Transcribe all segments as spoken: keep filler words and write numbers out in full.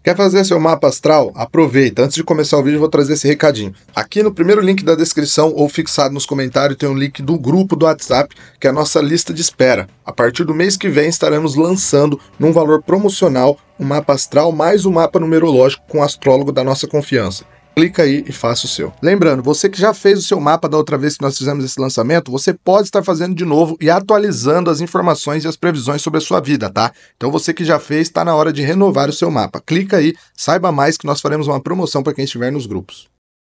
Quer fazer seu mapa astral? Aproveita. Antes de começar o vídeo, eu vou trazer esse recadinho. Aqui no primeiro link da descrição ou fixado nos comentários tem um link do grupo do WhatsApp, que é a nossa lista de espera. A partir do mês que vem estaremos lançando, num valor promocional, um mapa astral mais um mapa numerológico com o astrólogo da nossa confiança. Clica aí e faça o seu. Lembrando, você que já fez o seu mapa da outra vez que nós fizemos esse lançamento, você pode estar fazendo de novo e atualizando as informações e as previsões sobre a sua vida, tá? Então você que já fez, está na hora de renovar o seu mapa. Clica aí, saiba mais que nós faremos uma promoção para quem estiver nos grupos.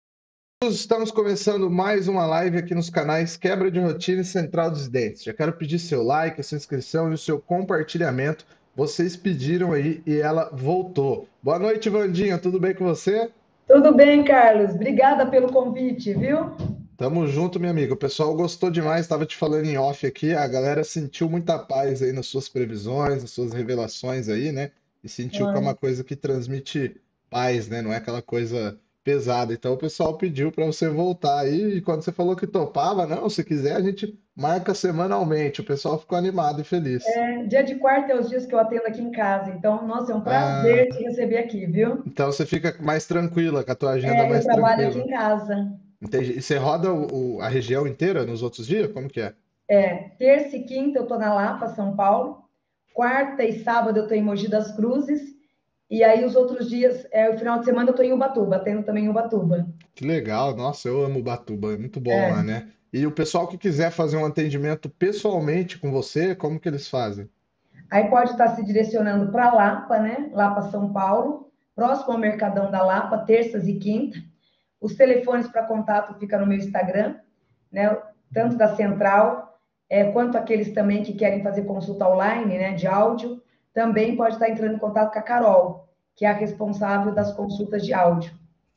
Estamos começando mais uma live aqui nos canais Quebra de Rotina e Central dos Dentes. Já quero pedir seu like, a sua inscrição e o seu compartilhamento. Vocês pediram aí e ela voltou. Boa noite, Vandinha. Tudo bem com você? Tudo bem, Carlos. Obrigada pelo convite, viu? Tamo junto, minha amiga. O pessoal gostou demais, estava te falando em off aqui. A galera sentiu muita paz aí nas suas previsões, nas suas revelações aí, né? E sentiu que é uma Ai, coisa que transmite paz, né? Não é aquela coisa pesada. Então o pessoal pediu para você voltar aí. E quando você falou que topava, não, se quiser, a gente marca semanalmente. O pessoal ficou animado e feliz. é, dia de quarta é os dias que eu atendo aqui em casa. Então, nossa, é um Ah, prazer te receber aqui, viu? então você fica mais tranquila, com a tua agenda É, eu mais trabalho aqui tranquila. em casa. Entendi. E você roda o- o- a região inteira nos outros dias? Como que é? É, terça e quinta eu tô na Lapa, São Paulo. Quarta e sábado eu tô em Mogi das Cruzes. E aí os outros dias, é, o final de semana eu tô em Ubatuba, atendo também em Ubatuba. Que legal, nossa, eu amo Ubatuba, é muito bom lá, É, né? E o pessoal que quiser fazer um atendimento pessoalmente com você, como que eles fazem? aí pode estar se direcionando para Lapa, né? Lapa, São Paulo, próximo ao Mercadão da Lapa, terças e quinta. Os telefones para contato ficam no meu Instagram, né? Tanto da central, é, quanto aqueles também que querem fazer consulta online, né? De áudio, também pode estar entrando em contato com a Carol, que é a responsável das consultas de áudio.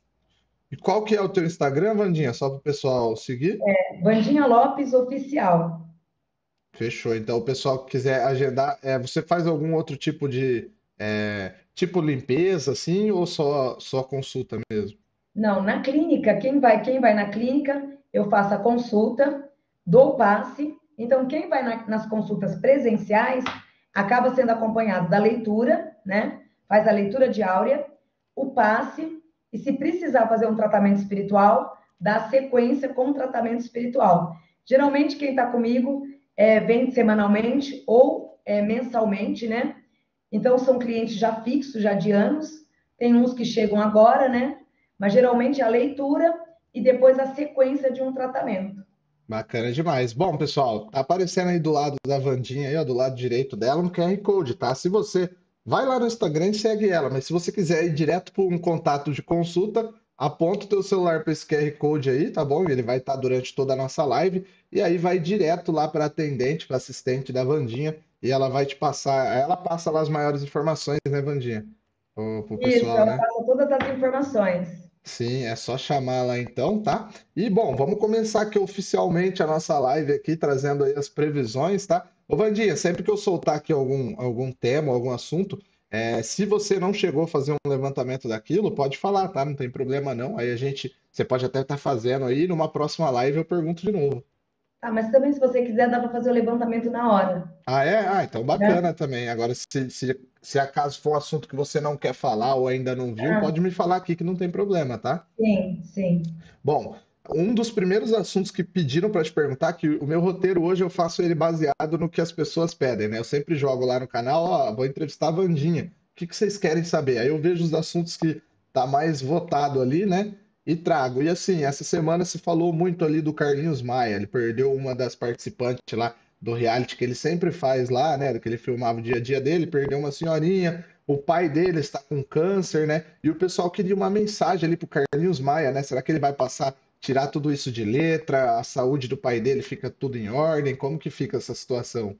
E qual que é o teu Instagram, Vandinha? Só para o pessoal seguir? Vandinha Lopes Oficial. Fechou. Então, o pessoal que quiser agendar, é, você faz algum outro tipo de, é, tipo limpeza, assim, ou só, só consulta mesmo? Não, na clínica, quem vai, quem vai na clínica, eu faço a consulta, dou o passe. Então, quem vai na, nas consultas presenciais acaba sendo acompanhado da leitura, né? Faz a leitura de áurea, o passe, e se precisar fazer um tratamento espiritual, dá sequência com o tratamento espiritual. Geralmente, quem está comigo é, vem semanalmente ou é, mensalmente, né? Então, são clientes já fixos, já de anos. Tem uns que chegam agora, né? Mas geralmente a leitura e depois a sequência de um tratamento. Bacana demais. Bom, pessoal, tá aparecendo aí do lado da Vandinha, aí, ó, do lado direito dela, um Q R Code, tá? Se você vai lá no Instagram e segue ela, mas se você quiser ir direto para um contato de consulta, aponta o teu celular para esse Q R Code aí, tá bom? Ele vai estar durante toda a nossa live e aí vai direto lá para atendente, para assistente da Vandinha e ela vai te passar, ela passa lá as maiores informações, né, Vandinha? Pro, pro Isso, pessoal, ela né? passa todas as informações. Sim, é só chamar lá então, tá? E bom, vamos começar aqui oficialmente a nossa live aqui, trazendo aí as previsões, tá? Ô Vandinha, sempre que eu soltar aqui algum, algum tema, algum assunto, é, se você não chegou a fazer um levantamento daquilo, pode falar, tá? Não tem problema não. Aí a gente, você pode até estar fazendo aí, numa próxima live eu pergunto de novo. Ah, mas também, se você quiser, dá para fazer o levantamento na hora, Ah, é? Ah, então né? bacana também. Agora, se, se, se acaso for um assunto que você não quer falar ou ainda não viu, Ah, pode me falar aqui que não tem problema, tá? sim, sim. Bom, um dos primeiros assuntos que pediram para te perguntar, que o meu roteiro hoje eu faço ele baseado no que as pessoas pedem, né? Eu sempre jogo lá no canal, ó, vou entrevistar a Vandinha. O que que vocês querem saber? Aí eu vejo os assuntos que tá mais votado ali, né? E trago. E assim, essa semana se falou muito ali do Carlinhos Maia. Ele perdeu uma das participantes lá do reality que ele sempre faz lá, né? Que ele filmava o dia a dia dele, perdeu uma senhorinha. O pai dele está com câncer, né? E o pessoal queria uma mensagem ali pro Carlinhos Maia, né? Será que ele vai passar, tirar tudo isso de letra? A saúde do pai dele fica tudo em ordem? Como que fica essa situação?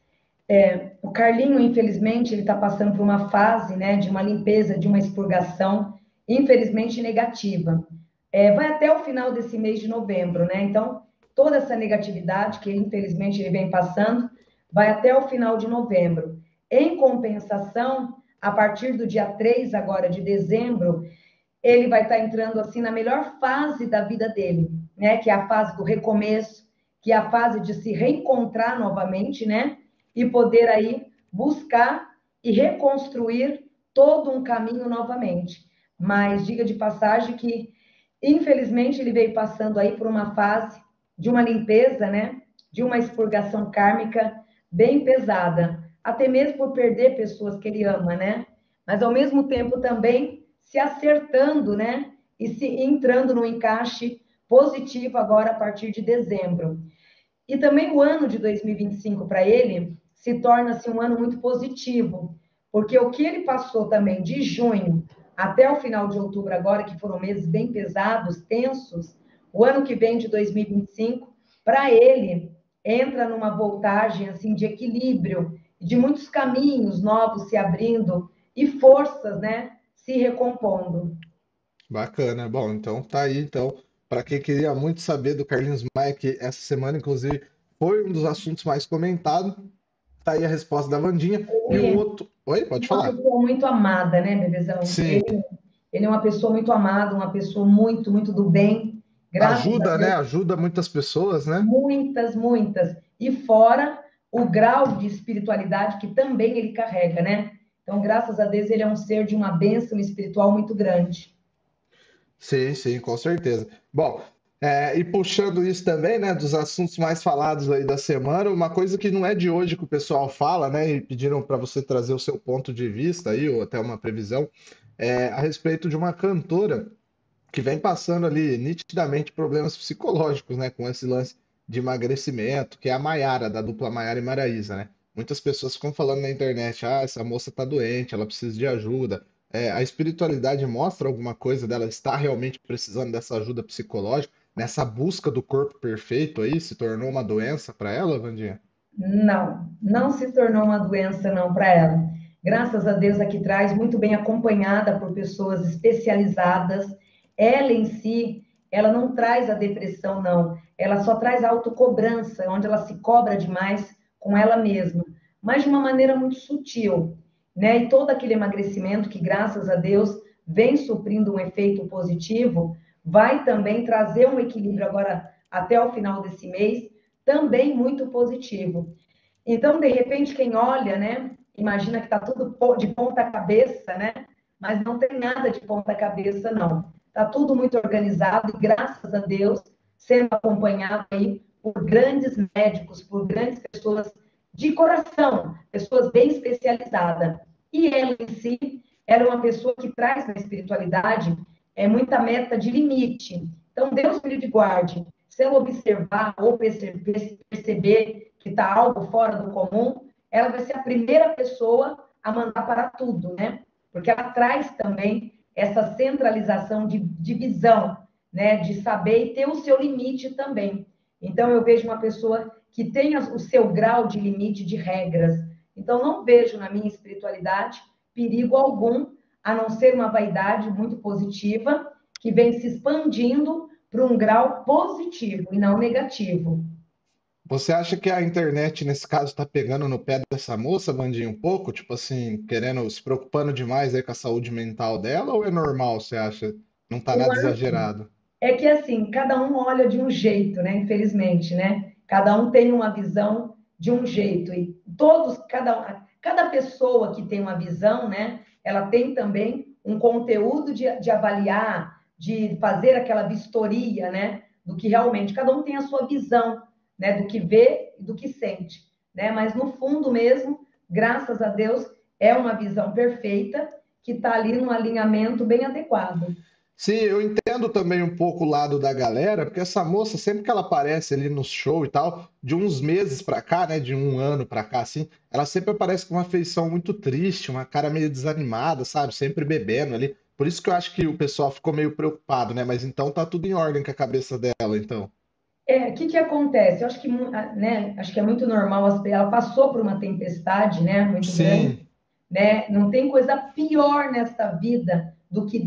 O Carlinho, infelizmente, ele está passando por uma fase, né, de uma limpeza, de uma expurgação, infelizmente negativa. É, vai até o final desse mês de novembro, né? Então, toda essa negatividade que, infelizmente, ele vem passando, vai até o final de novembro. Em compensação, a partir do dia três agora de dezembro, ele vai estar entrando assim na melhor fase da vida dele, né? Que é a fase do recomeço, que é a fase de se reencontrar novamente, né? E poder aí buscar e reconstruir todo um caminho novamente. Mas diga de passagem que, infelizmente, ele veio passando aí por uma fase de uma limpeza, né? De uma expurgação kármica bem pesada, até mesmo por perder pessoas que ele ama, né? Mas ao mesmo tempo também se acertando, né? E se entrando no encaixe positivo agora a partir de dezembro. E também o ano de dois mil e vinte e cinco para ele se torna-se um ano muito positivo, porque o que ele passou também de junho até o final de outubro agora, que foram meses bem pesados, tensos, o ano que vem de dois mil e vinte e cinco, para ele, entra numa voltagem assim de equilíbrio, de muitos caminhos novos se abrindo e forças, né, se recompondo. Bacana. Bom, então tá aí. Então, para quem queria muito saber do Carlinhos Maia, que essa semana, inclusive, foi um dos assuntos mais comentados, tá aí a resposta da Vandinha. E o E outro. Oi, pode uma falar. pessoa muito amada, né, Bebezão? Sim, Ele, ele é uma pessoa muito amada, uma pessoa muito, muito do bem, graças a ajuda, né? Deus, Ajuda muitas pessoas, né? muitas, muitas. E fora o grau de espiritualidade que também ele carrega, né? Então, graças a Deus, ele é um ser de uma bênção espiritual muito grande. Sim, sim, com certeza. Bom, é, e puxando isso também, né, dos assuntos mais falados aí da semana, uma coisa que não é de hoje que o pessoal fala, né, e pediram para você trazer o seu ponto de vista aí, ou até uma previsão, é, a respeito de uma cantora que vem passando ali nitidamente problemas psicológicos, né, com esse lance de emagrecimento, que é a Maiara, da dupla Maiara e Maraísa, né? Muitas pessoas ficam falando na internet, ah, essa moça tá doente, ela precisa de ajuda. É, a espiritualidade mostra alguma coisa dela estar realmente precisando dessa ajuda psicológica, nessa busca do corpo perfeito aí, se tornou uma doença para ela, Vandinha? Não, não se tornou uma doença não para ela. Graças a Deus aqui traz, muito bem acompanhada por pessoas especializadas. Ela em si, ela não traz a depressão não, ela só traz a autocobrança, onde ela se cobra demais com ela mesma, mas de uma maneira muito sutil, né? E todo aquele emagrecimento que graças a Deus vem suprindo um efeito positivo, vai também trazer um equilíbrio agora até o final desse mês também muito positivo. Então, de repente, quem olha, né, imagina que está tudo de ponta cabeça, né? Mas não tem nada de ponta cabeça, não. Está tudo muito organizado e, graças a Deus, sendo acompanhado aí por grandes médicos, por grandes pessoas de coração, pessoas bem especializadas. E ela em si, ela é uma pessoa que traz na espiritualidade é muita meta de limite. Então, Deus me livre e guarde. Se ela observar ou perceber que está algo fora do comum, ela vai ser a primeira pessoa a mandar parar tudo, né? Porque ela traz também essa centralização de, de visão, né? De saber e ter o seu limite também. Então, eu vejo uma pessoa que tem o seu grau de limite de regras. Então, não vejo na minha espiritualidade perigo algum, a não ser uma vaidade muito positiva, que vem se expandindo para um grau positivo e não negativo. Você acha que a internet, nesse caso, está pegando no pé dessa moça, Vandinha, um pouco? Tipo assim, querendo, se preocupando demais aí com a saúde mental dela, ou é normal, você acha? Não tá Eu nada acho exagerado? é que assim, cada um olha de um jeito, né? Infelizmente, né? Cada um tem uma visão de um jeito e todos, cada cada pessoa que tem uma visão, né? Ela tem também um conteúdo de, de avaliar, de fazer aquela vistoria, né? Do que realmente cada um tem a sua visão, né? Do que vê e do que sente, né? Mas no fundo mesmo, graças a Deus, é uma visão perfeita que está ali num alinhamento bem adequado. Sim, eu entendo também um pouco o lado da galera, porque essa moça, sempre que ela aparece ali no show e tal, de uns meses pra cá, né, de um ano pra cá, assim, ela sempre aparece com uma feição muito triste, uma cara meio desanimada, sabe? Sempre bebendo ali. Por isso que eu acho que o pessoal ficou meio preocupado, né? Mas então tá tudo em ordem com a cabeça dela, então. É, o que que acontece? Eu acho que, né, acho que é muito normal, ela passou por uma tempestade, né, muito grande, Sim, né? Não tem coisa pior nesta vida do que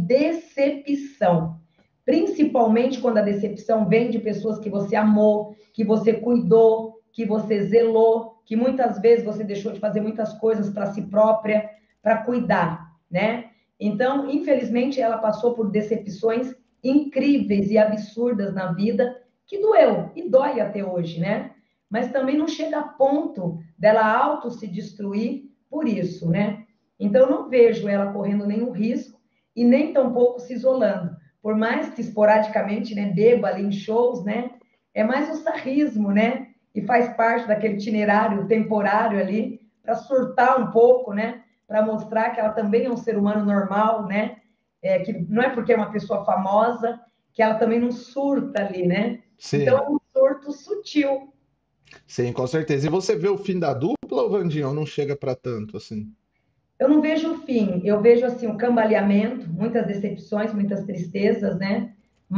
decepção. Principalmente quando a decepção vem de pessoas que você amou, que você cuidou, que você zelou, que muitas vezes você deixou de fazer muitas coisas para si própria, para cuidar, né? Então, infelizmente, ela passou por decepções incríveis e absurdas na vida, que doeu e dói até hoje, né? Mas também não chega a ponto dela auto se destruir por isso, né? Então, eu não vejo ela correndo nenhum risco e nem tampouco se isolando. Por mais que esporadicamente, né, beba ali em shows, né, é mais um sarrismo, né, e faz parte daquele itinerário temporário ali, para surtar um pouco, né, para mostrar que ela também é um ser humano normal, né, é, que não é porque é uma pessoa famosa que ela também não surta ali, né? Então é Sim, um surto sutil. sim, com certeza. E você vê o fim da dupla ou Vandinha? Ou não chega para tanto assim? Eu não vejo o fim, eu vejo assim o cambaleamento, muitas decepções, muitas tristezas, né?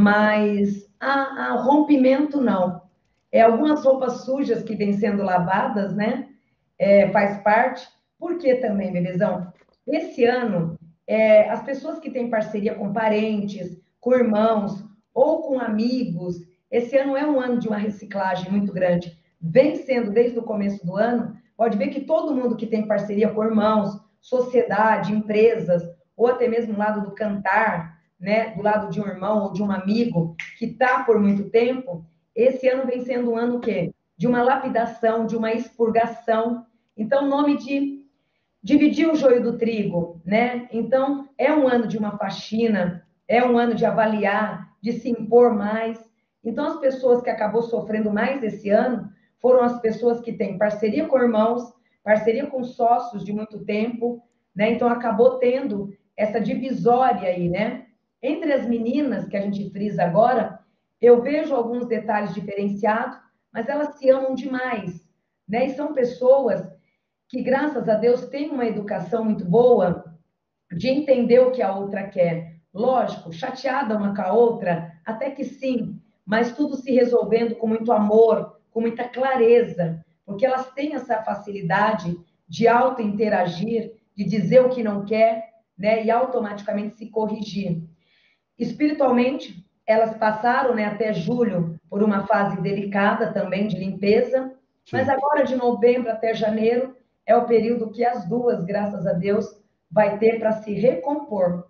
Mas a, a rompimento não. É algumas roupas sujas que vêm sendo lavadas, né? É, faz parte. Por que também, bebezão? Esse ano, é, as pessoas que têm parceria com parentes, com irmãos ou com amigos, esse ano é um ano de uma reciclagem muito grande. Vem sendo desde o começo do ano, pode ver que todo mundo que tem parceria com irmãos, sociedade, empresas, ou até mesmo do lado do cantar, né, do lado de um irmão ou de um amigo que está por muito tempo, esse ano vem sendo um ano o quê? De uma lapidação, de uma expurgação. Então, nome de dividir o joio do trigo, né? Então, é um ano de uma faxina, é um ano de avaliar, de se impor mais. Então, as pessoas que acabou sofrendo mais esse ano foram as pessoas que têm parceria com irmãos, parceria com sócios de muito tempo, né? Então, acabou tendo essa divisória aí, né? Entre as meninas, que a gente frisa agora, eu vejo alguns detalhes diferenciados, mas elas se amam demais, né? E são pessoas que, graças a Deus, têm uma educação muito boa de entender o que a outra quer. Lógico, chateada uma com a outra, até que sim, mas tudo se resolvendo com muito amor, com muita clareza, porque elas têm essa facilidade de auto-interagir, de dizer o que não quer, né, e automaticamente se corrigir. Espiritualmente, elas passaram, né, até julho por uma fase delicada também de limpeza, mas Sim. agora de novembro até janeiro é o período que as duas, graças a Deus, vai ter para se recompor.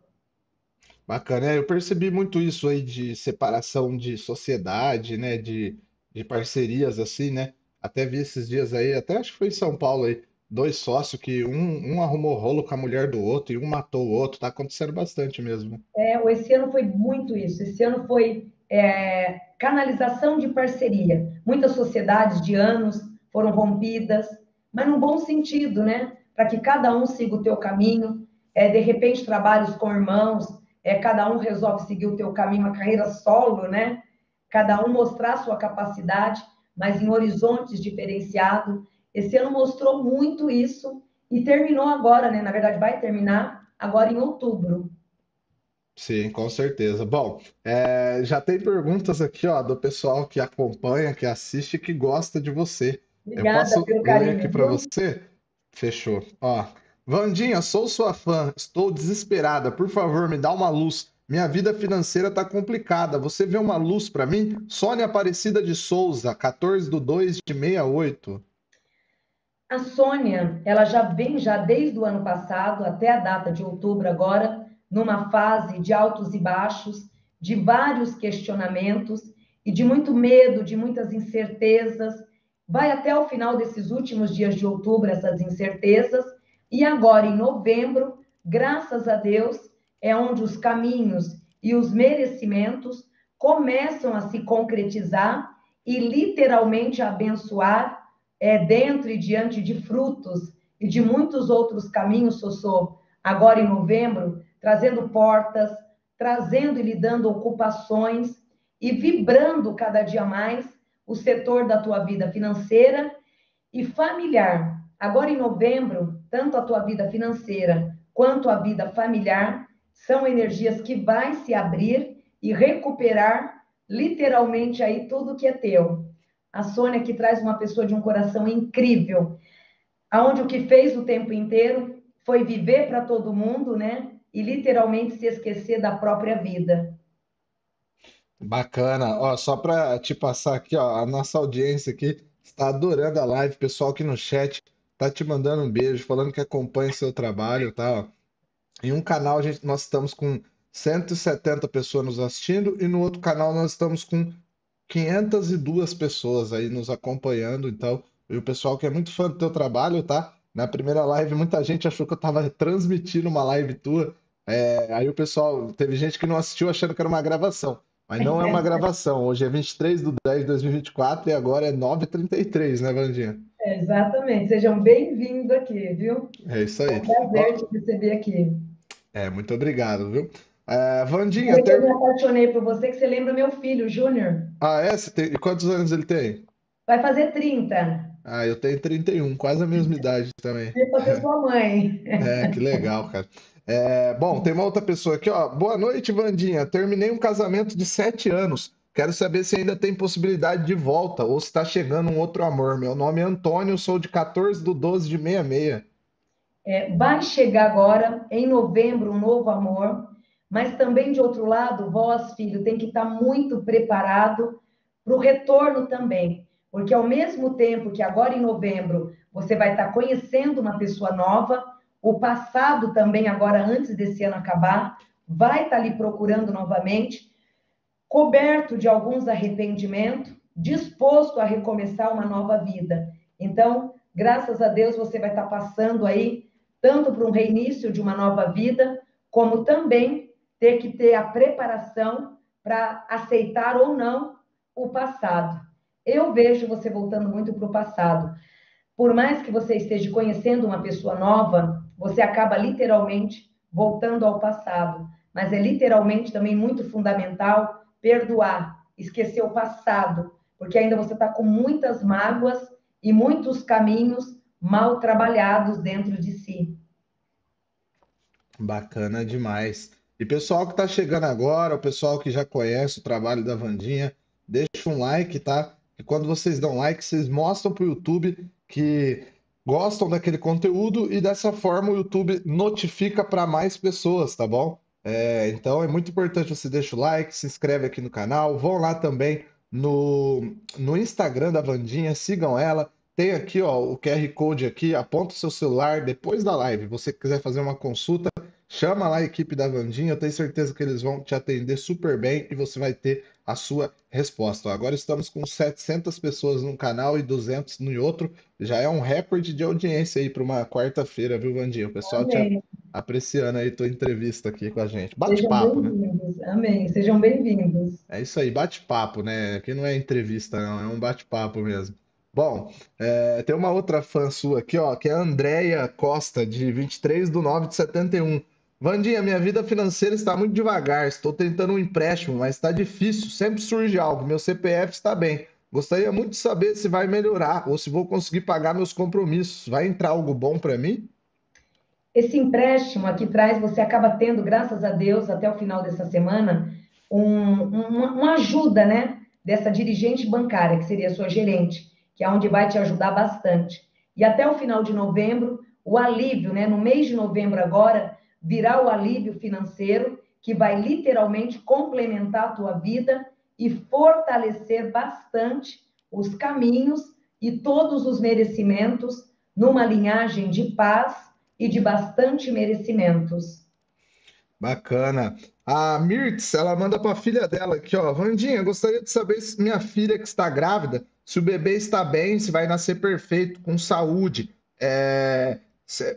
Bacana. É, eu percebi muito isso aí de separação de sociedade, né? De, de parcerias assim, né? Até vi esses dias aí, até acho que foi em São Paulo aí, dois sócios que um, um arrumou rolo com a mulher do outro e um matou o outro. Tá acontecendo bastante mesmo. É, esse ano foi muito isso. Esse ano foi é, canalização de parceria. Muitas sociedades de anos foram rompidas, mas num bom sentido, né? Para que cada um siga o teu caminho. É, de repente, trabalhos com irmãos, é, cada um resolve seguir o teu caminho, uma carreira solo, né? Cada um mostrar sua capacidade, mas em horizontes diferenciados. Esse ano mostrou muito isso e terminou agora, né? Na verdade, vai terminar agora em outubro. Sim, com certeza. Bom, é, já tem perguntas aqui, ó, do pessoal que acompanha, que assiste, que gosta de você. Eu Obrigada posso pelo ler aqui carinho, para viu? você? Fechou. Ó, Vandinha, sou sua fã, estou desesperada. Por favor, me dá uma luz. Minha vida financeira tá complicada. Você vê uma luz para mim? Sônia Aparecida de Souza, quatorze de dois de sessenta e oito. A Sônia, ela já vem já desde o ano passado até a data de outubro agora, numa fase de altos e baixos, de vários questionamentos e de muito medo, de muitas incertezas. Vai até o final desses últimos dias de outubro essas incertezas e agora em novembro, graças a Deus, é onde os caminhos e os merecimentos começam a se concretizar e literalmente a abençoar é, dentro e diante de frutos e de muitos outros caminhos, Sossô, agora em novembro, trazendo portas, trazendo e lhe dando ocupações e vibrando cada dia mais o setor da tua vida financeira e familiar. Agora em novembro, tanto a tua vida financeira quanto a vida familiar são energias que vai se abrir e recuperar literalmente aí tudo que é teu. A Sônia que traz uma pessoa de um coração incrível, aonde o que fez o tempo inteiro foi viver para todo mundo, né? E literalmente se esquecer da própria vida. Bacana. Ó, só para te passar aqui, ó, a nossa audiência aqui está adorando a live. Pessoal aqui no chat tá te mandando um beijo, falando que acompanha o seu trabalho, tá? Ó. Em um canal a gente, nós estamos com cento e setenta pessoas nos assistindo e no outro canal nós estamos com quinhentas e duas pessoas aí nos acompanhando. Então, e o pessoal que é muito fã do teu trabalho, tá? Na primeira live, muita gente achou que eu tava transmitindo uma live tua. É, aí o pessoal, teve gente que não assistiu achando que era uma gravação. Mas não é uma gravação. Hoje é vinte e três de dez de dois mil e vinte e quatro e agora é nove e trinta e três, né, Vandinha? É, exatamente. Sejam bem-vindos aqui, viu? É isso É aí. um prazer te Ó, receber aqui. é, muito obrigado, viu? É, Vandinha, Olha que eu me ter... apaixonei por você, que você lembra meu filho, Júnior. ah, é? Você tem... E quantos anos ele tem? Vai fazer trinta. Ah, eu tenho trinta e um, quase a mesma idade também. Vai fazer sua mãe. É, que legal, cara. É, bom, tem uma outra pessoa aqui, ó. Boa noite, Vandinha. Terminei um casamento de sete anos. Quero saber se ainda tem possibilidade de volta ou se está chegando um outro amor. Meu nome é Antônio, sou de quatorze do doze de sessenta e seis. É, vai chegar agora, em novembro, um novo amor, mas também, de outro lado, vós, filho, tem que estar muito preparado para o retorno também, porque ao mesmo tempo que agora em novembro você vai estar conhecendo uma pessoa nova, o passado também, agora antes desse ano acabar, vai estar lhe procurando novamente, coberto de alguns arrependimentos, disposto a recomeçar uma nova vida. Então, graças a Deus, você vai estar passando aí tanto para um reinício de uma nova vida, como também ter que ter a preparação para aceitar ou não o passado. Eu vejo você voltando muito para o passado. Por mais que você esteja conhecendo uma pessoa nova, você acaba literalmente voltando ao passado. Mas é literalmente também muito fundamental perdoar, esquecer o passado, porque ainda você está com muitas mágoas e muitos caminhos mal trabalhados dentro de si. Bacana demais. E pessoal que está chegando agora, o pessoal que já conhece o trabalho da Vandinha, deixa um like, tá? E quando vocês dão like, vocês mostram para o YouTube que gostam daquele conteúdo e dessa forma o YouTube notifica para mais pessoas, tá bom? É, então é muito importante você deixar o like, se inscreve aqui no canal, vão lá também no, no Instagram da Vandinha, sigam ela. Tem aqui, ó, o Q R Code aqui, aponta o seu celular depois da live. Você quiser fazer uma consulta, chama lá a equipe da Vandinha, eu tenho certeza que eles vão te atender super bem e você vai ter a sua resposta. Agora estamos com setecentas pessoas num canal e duzentas no outro. Já é um recorde de audiência aí para uma quarta-feira, viu, Vandinha? O pessoal te Amém. apreciando aí tua entrevista aqui com a gente. Sejam Bate-papo, né? bem-vindos. Amém. Sejam bem-vindos. É isso aí, bate-papo, né? Aqui não é entrevista, não, é um bate-papo mesmo. Bom, é, tem uma outra fã sua aqui, ó, que é a Andréia Costa, de vinte e três de nove de setenta e um. Vandinha, minha vida financeira está muito devagar, estou tentando um empréstimo, mas está difícil, sempre surge algo, meu C P F está bem. Gostaria muito de saber se vai melhorar ou se vou conseguir pagar meus compromissos. Vai entrar algo bom para mim? Esse empréstimo aqui traz, você acaba tendo, graças a Deus, até o final dessa semana, um, uma, uma ajuda, né? Dessa dirigente bancária, que seria a sua gerente, que é onde vai te ajudar bastante. E até o final de novembro, o alívio, né? No mês de novembro agora, virá o alívio financeiro, que vai literalmente complementar a tua vida e fortalecer bastante os caminhos e todos os merecimentos numa linhagem de paz e de bastante merecimentos. Bacana. A Mirtz, ela manda para a filha dela aqui, ó. Vandinha, gostaria de saber se minha filha que está grávida, se o bebê está bem, se vai nascer perfeito, com saúde. É, se,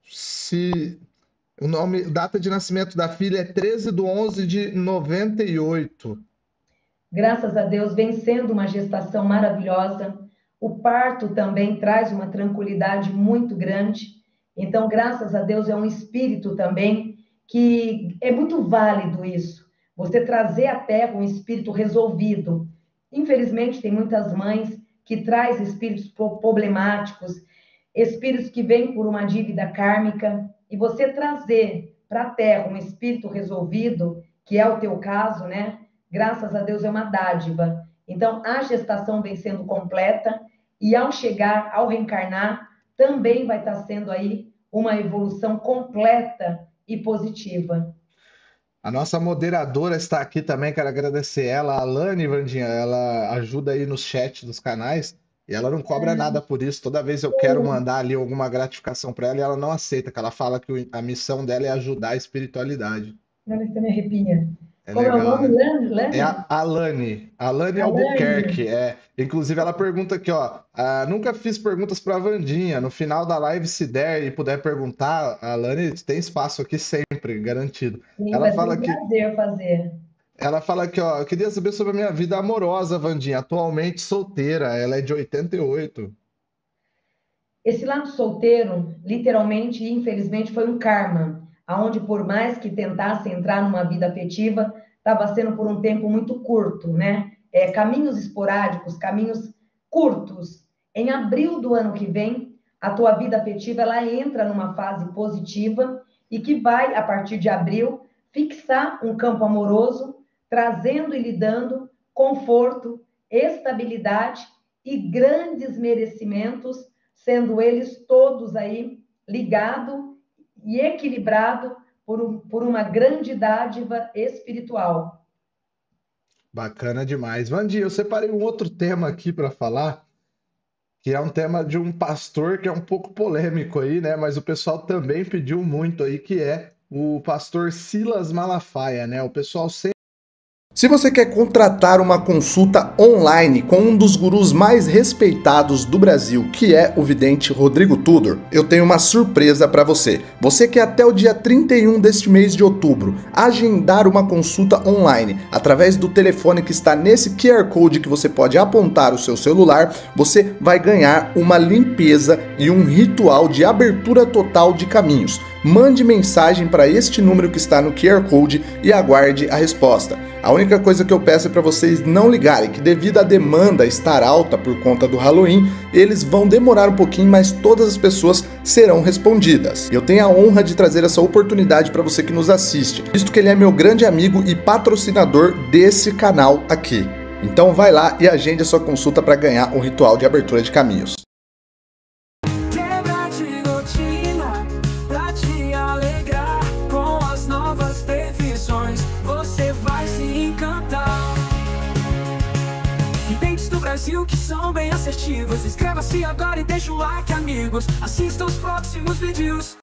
se o nome, data de nascimento da filha é treze de onze de noventa e oito. Graças a Deus, vem sendo uma gestação maravilhosa. O parto também traz uma tranquilidade muito grande. Então, graças a Deus, é um espírito também que é muito válido isso. Você trazer à terra um espírito resolvido. Infelizmente, tem muitas mães que trazem espíritos problemáticos, espíritos que vêm por uma dívida kármica, e você trazer para a terra um espírito resolvido, que é o teu caso, né? Graças a Deus é uma dádiva. Então, a gestação vem sendo completa e ao chegar, ao reencarnar, também vai estar sendo aí uma evolução completa e positiva. A nossa moderadora está aqui também, quero agradecer ela, a Alane Vandinha, ela ajuda aí nos chats dos canais e ela não cobra nada por isso. Toda vez eu quero mandar ali alguma gratificação para ela e ela não aceita, que ela fala que a missão dela é ajudar a espiritualidade. Não, você me arrepia. É Como é o legal, nome? né? Lani? É Lani? a Alane, Alane Alane. Albuquerque, é. Inclusive ela pergunta aqui, ó, ah, nunca fiz perguntas para Vandinha, no final da live se der e puder perguntar, a Alane tem espaço aqui sempre, garantido. Sim, Ela vai ser um fala que, prazer fazer. ela fala que, ó, eu queria saber sobre a minha vida amorosa, Vandinha, atualmente solteira, ela é de oitenta e oito. Esse lado solteiro, literalmente e infelizmente, foi um karma, aonde por mais que tentasse entrar numa vida afetiva, estava sendo por um tempo muito curto, né? É, caminhos esporádicos, caminhos curtos. Em abril do ano que vem, a tua vida afetiva ela entra numa fase positiva e que vai, a partir de abril, fixar um campo amoroso, trazendo e lhe dando conforto, estabilidade e grandes merecimentos, sendo eles todos aí ligado e equilibrado por, um, por uma grande dádiva espiritual. Bacana demais. Vandinha, eu separei um outro tema aqui para falar, que é um tema de um pastor que é um pouco polêmico aí, né? Mas o pessoal também pediu muito aí, que é o pastor Silas Malafaia, né? O pessoal sempre. Se você quer contratar uma consulta online com um dos gurus mais respeitados do Brasil, que é o vidente Rodrigo Tudor, eu tenho uma surpresa para você. Você quer até o dia trinta e um deste mês de outubro agendar uma consulta online através do telefone que está nesse Q R Code que você pode apontar o seu celular, você vai ganhar uma limpeza e um ritual de abertura total de caminhos. Mande mensagem para este número que está no Q R Code e aguarde a resposta. A única coisa que eu peço é para vocês não ligarem, que devido à demanda estar alta por conta do Halloween, eles vão demorar um pouquinho, mas todas as pessoas serão respondidas. Eu tenho a honra de trazer essa oportunidade para você que nos assiste, visto que ele é meu grande amigo e patrocinador desse canal aqui. Então vai lá e agende a sua consulta para ganhar um ritual de abertura de caminhos. Brasil que são bem assertivos. Inscreva-se agora e deixa o like, amigos. Assista os próximos vídeos.